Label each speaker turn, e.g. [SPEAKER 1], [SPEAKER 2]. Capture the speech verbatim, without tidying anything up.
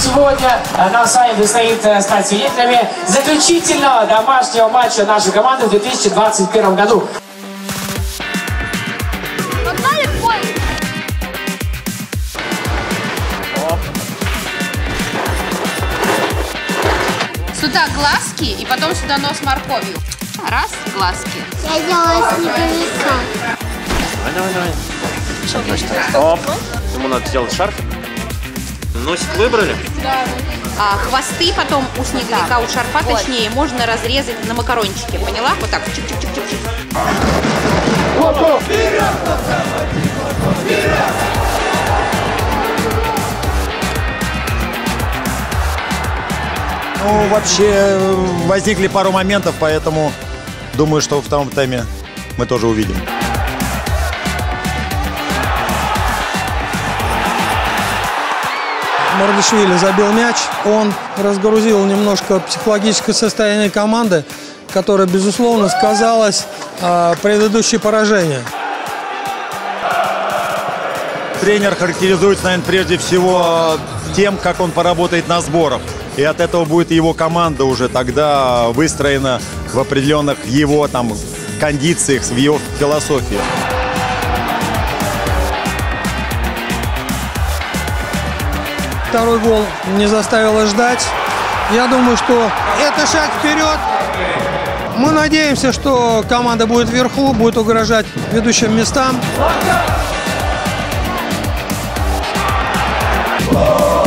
[SPEAKER 1] сегодня нам с вами предстоит стать свидетелями заключительного домашнего матча нашей команды в две тысячи двадцать первом году.
[SPEAKER 2] Сюда глазки и потом сюда нос морковью. Раз, глазки.
[SPEAKER 3] Я делала снеговика.
[SPEAKER 4] Давай, давай, давай. С одной стороны. Оп. Ему надо сделать шарф. Носик выбрали?
[SPEAKER 2] Да. А хвосты потом у снеговика, у шарфа вот. Точнее, можно разрезать на макарончике. Поняла? Вот так. Чик-чик-чик-чик.
[SPEAKER 5] Ну, вообще, возникли пару моментов, поэтому думаю, что в втором тайме мы тоже увидим.
[SPEAKER 6] Мардашвили забил мяч, он разгрузил немножко психологическое состояние команды, которое, безусловно, сказалось о предыдущем поражении.
[SPEAKER 5] Тренер характеризуется, наверное, прежде всего тем, как он поработает на сборах. И от этого будет его команда уже тогда выстроена в определенных его там кондициях, в его философии.
[SPEAKER 6] Второй гол не заставило ждать. Я думаю, что это шаг вперед. Мы надеемся, что команда будет вверху, будет угрожать ведущим местам.